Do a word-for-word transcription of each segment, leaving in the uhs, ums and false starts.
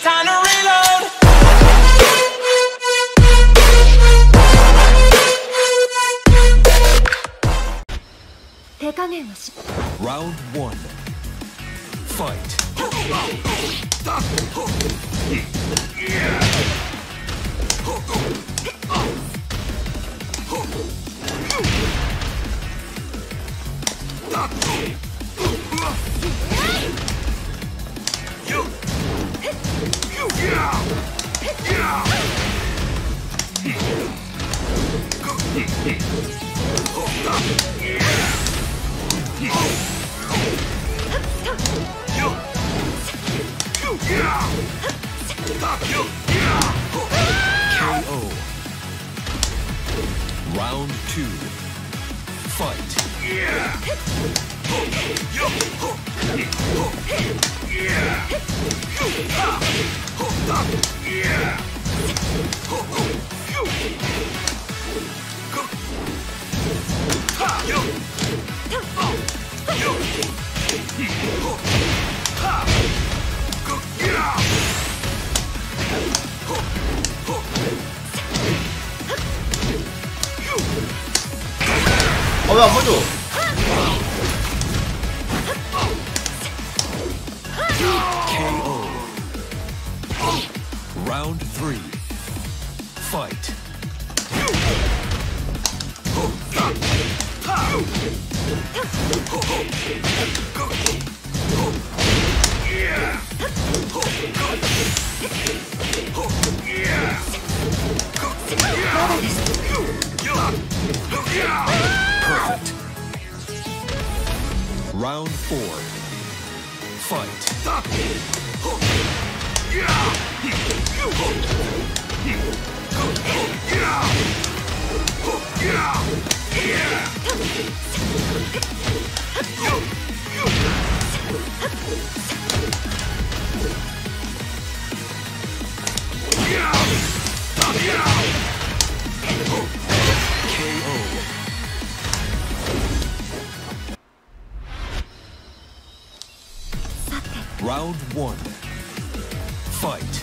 time to reload. Round one. Fight. K O. Round two. Fight. 어, 왜 안 맞아? K O. Round three. Fight. Perfect. Round four. Fight. K O. Round one. Fight.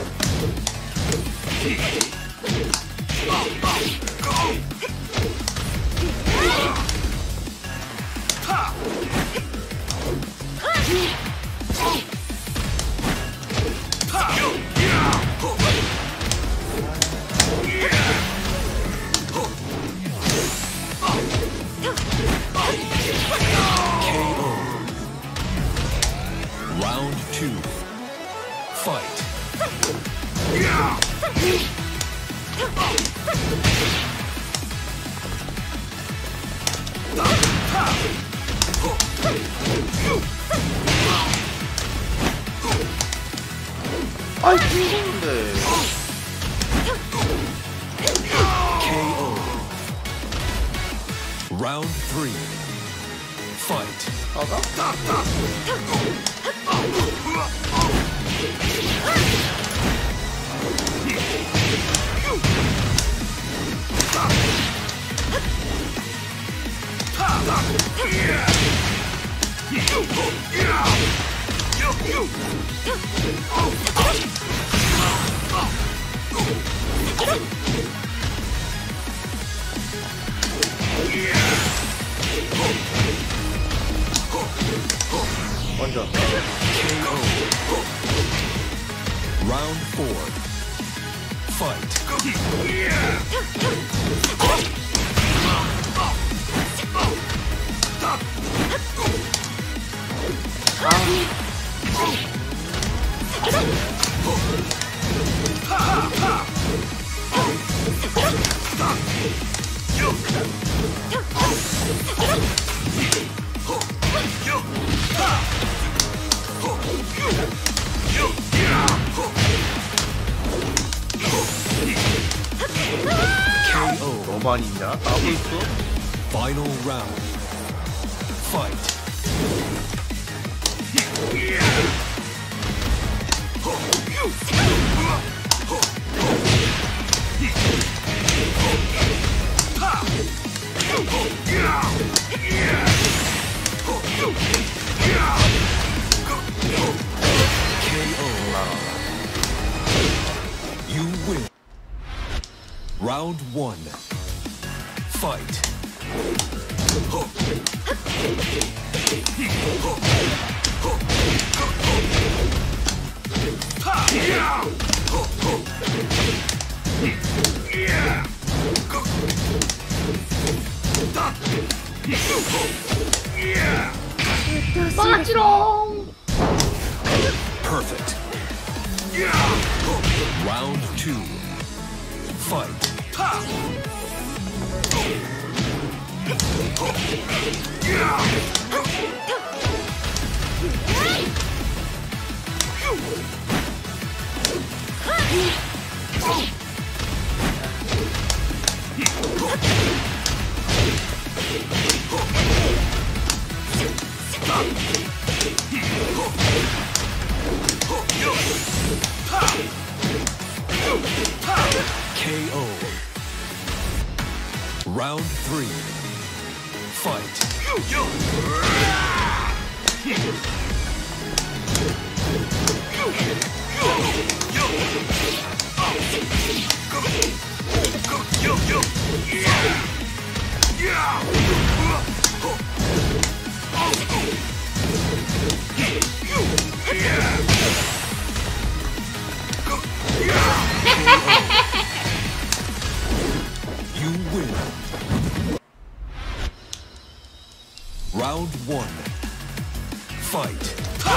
K O. Round two. Fight. 아이, 죽었는데. K O. Round three. Fight. 아가? 먼저. K O. Round four. Fight. K O. 너무 많이 있냐? 나고 있어? Final round. Fight. K O. Round one. Fight. Perfect. Round two. Fight. K O. Round three. Fight. You win. Round one. Fight.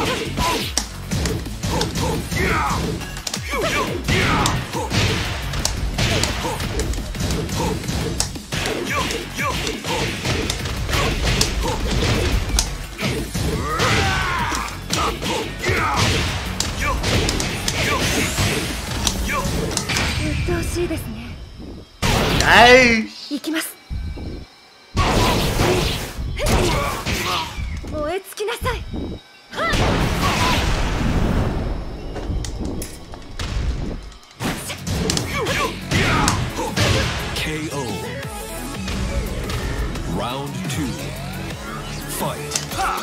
아이씨. 行きます。燃え尽きなさい。 K O. Round two. Fight.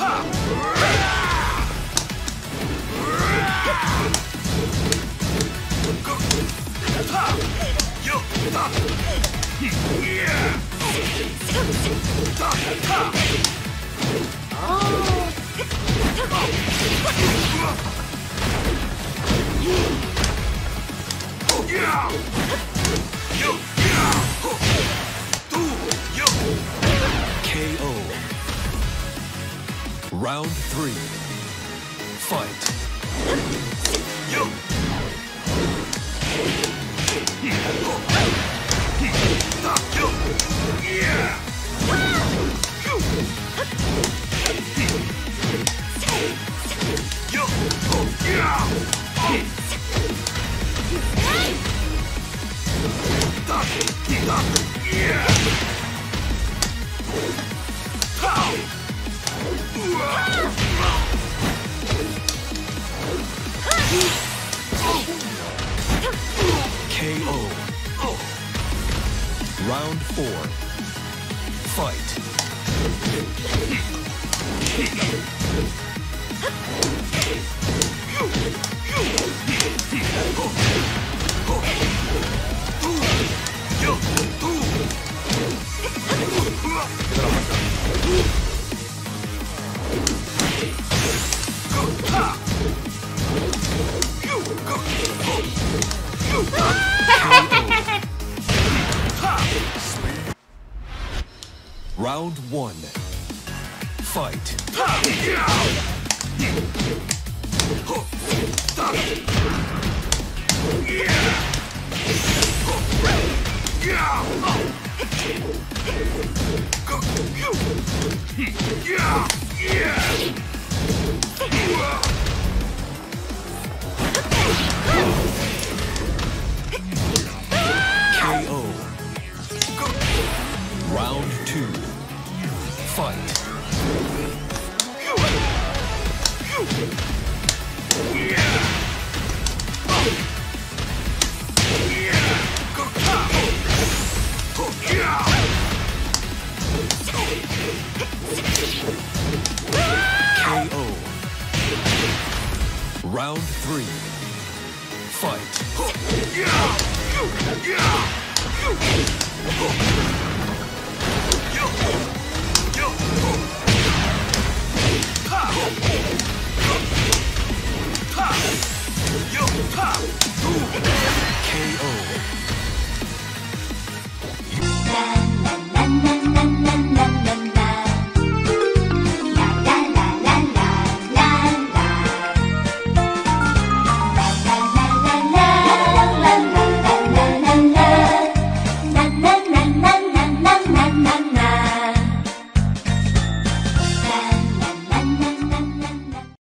K O. Round three. Fight. K O. Round four. Fight. Round one. Fight. K O. Round two. Fight. K O. Round three. Fight. K O.